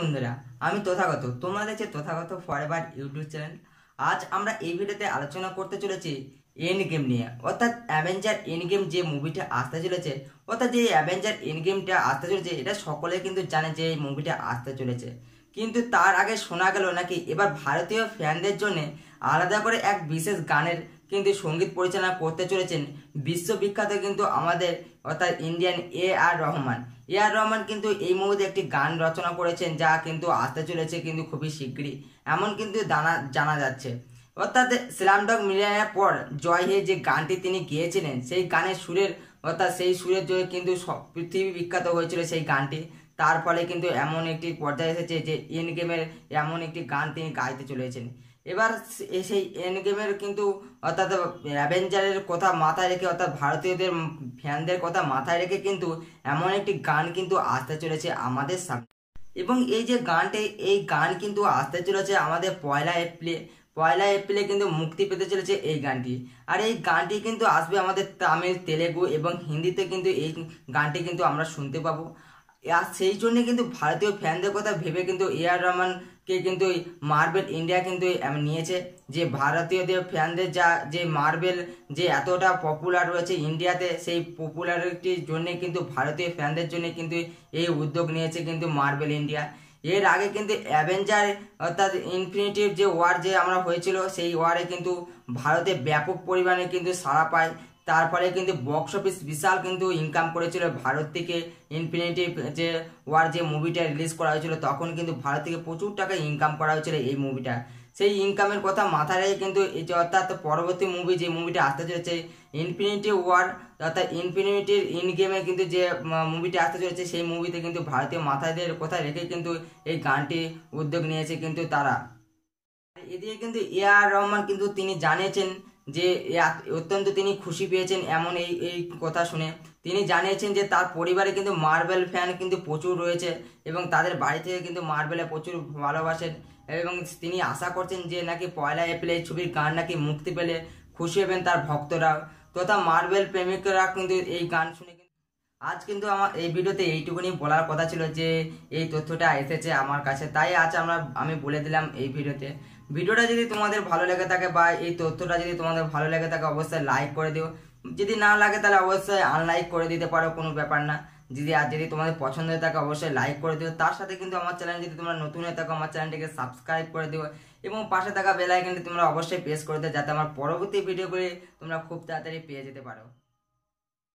বন্ধুরা, আমি তথাগত। তোমরা দেখছো তথাগত ফরএভার ইউটিউব চ্যানেল। আজ আমরা এই ভিডিওতে আলোচনা করতে চলেছি এন্ড গেম নিয়ে, অর্থাৎ অ্যাভেঞ্জার এন্ড গেম যে মুভিটা আসতে চলেছে, অর্থাৎ যে অ্যাভেঞ্জার এন্ড গেমটা আসতে চলেছে, এটা সকলে কিন্তু জানে যে এই মুভিটা আসতে চলেছে। কিন্তু তার আগে শোনা গেল নাকি এবার ভারতীয় ফ্যানদের জন্য আলাদা করে এক বিশেষ গানের কিন্তু সঙ্গীত পরিচালনা করতে চলেছেন বিশ্ববিখ্যাত কিন্তু আমাদের অর্থাৎ ইন্ডিয়ান এ আর রহমান কিন্তু এই মুহূর্তে একটি গান রচনা করেছেন, যা কিন্তু আসতে চলেছে কিন্তু খুবই শীঘ্রই, এমন কিন্তু জানা যাচ্ছে। অর্থাৎ স্ল্যামডগ মিলিয়নের পর জয় হে যে গানটি তিনি গেয়েছিলেন, সেই গানের সুরের অর্থাৎ সেই সুরের জন্য কিন্তু পৃথিবী বিখ্যাত হয়েছিল সেই গানটি। তার ফলে কিন্তু এমন একটি পর্যায়ে এসেছে যে এন্ড গেমের এমন একটি গান তিনি গাইতে চলেছেন। এবার সেই এন্ড গেমের কিন্তু অর্থাৎ অ্যাভেঞ্জারের কথা মাথায় রেখে, অর্থাৎ ভারতীয়দের ফ্যানদের কথা মাথায় রেখে কিন্তু এমন একটি গান কিন্তু আসতে চলেছে আমাদের সামনে। এবং এই যে গানটি, এই গান কিন্তু আসতে চলেছে আমাদের পয়লা এপ্রিলে কিন্তু মুক্তি পেতে চলেছে এই গানটি। আর এই গানটি কিন্তু আসবে আমাদের তামিল, তেলেগু এবং হিন্দিতে কিন্তু এই গানটি কিন্তু আমরা শুনতে পাবো। আর সেই জন্য কিন্তু ভারতীয় ফ্যানদের কথা ভেবে কিন্তু এ আর রহমানকে কিন্তু মার্বেল ইন্ডিয়া কিন্তু নিয়েছে, যে ভারতীয়দের ফ্যানদের যে মার্বেল যে এতটা পপুলার রয়েছে ইন্ডিয়াতে, সেই পপুলারিটির জন্য কিন্তু ভারতীয় ফ্যানদের জন্য কিন্তু এই উদ্যোগ নিয়েছে কিন্তু মার্বেল ইন্ডিয়া। এর আগে কিন্তু অ্যাভেঞ্জার অর্থাৎ ইনফিনিটিভ যে ওয়ার যে আমরা হয়েছিল, সেই ওয়ারে কিন্তু ভারতে ব্যাপক পরিমাণে কিন্তু সাড়া পায়। তার ফলে কিন্তু বক্স অফিস বিশাল কিন্তু ইনকাম করেছিল ভারত থেকে। ইনফিনিটি যে ওয়ার যে মুভিটা রিলিজ করা হয়েছিল, তখন কিন্তু ভারত থেকে প্রচুর টাকা ইনকাম করা হয়েছিল এই মুভিটা। সেই ইনকামের কথা মাথায় রেখে কিন্তু এই যে অর্থাৎ পরবর্তী মুভি যে মুভিটা আসতে চলেছে ইনফিনিটি ওয়ার, অর্থাৎ ইনফিনিটির ইন গেমে কিন্তু যে মুভিটা আসতে চলেছে, সেই মুভিতে কিন্তু ভারতীয় মাথাদের কথা রেখে কিন্তু এই গানটি উদ্যোগ নিয়েছে কিন্তু তারা। এদিকে কিন্তু এ আর রহমান কিন্তু তিনি জানিয়েছেন যে অত্যন্ত তিনি খুশি পেয়েছেন এমন এই কথা শুনে। তিনি জানিয়েছেন যে তার পরিবারে কিন্তু মার্বেল ফ্যান কিন্তু প্রচুর রয়েছে এবং তাদের বাড়ি থেকে কিন্তু মার্বেলে প্রচুর ভালোবাসেন, এবং তিনি আশা করছেন যে নাকি পয়লা এপ্রিল এই ছবির গান নাকি মুক্তি পেলে খুশি হবেন তার ভক্তরা তথা মার্বেল প্রেমিকরা কিন্তু এই গান শুনে। আজ কিন্তু আমার এই ভিডিওতে এইটুকুনি বলার কথা ছিল যে এই তথ্যটা এসেছে আমার কাছে, তাই আজ আমি বলে দিলাম এই ভিডিওতে। ভিডিওটা যদি তোমাদের ভালো লেগে থাকে বা এই তথ্যটা যদি তোমাদের ভালো লেগে থাকে, অবশ্যই লাইক করে দিও। যদি না লাগে তাহলে অবশ্যই আনলাইক করে দিতে পারো, কোনো ব্যাপার না। যদি তোমাদের পছন্দ হয়ে থাকে অবশ্যই লাইক করে দিও। তার সাথে কিন্তু আমার চ্যানেল যদি তোমরা নতুন হয়ে থাকো, আমার চ্যানেলটিকে সাবস্ক্রাইব করে দিও এবং পাশে থাকা বেল আইকনটি তোমরা অবশ্যই প্রেস করে দিও, যাতে আমার পরবর্তী ভিডিওগুলি তোমরা খুব তাড়াতাড়ি পেয়ে যেতে পারো।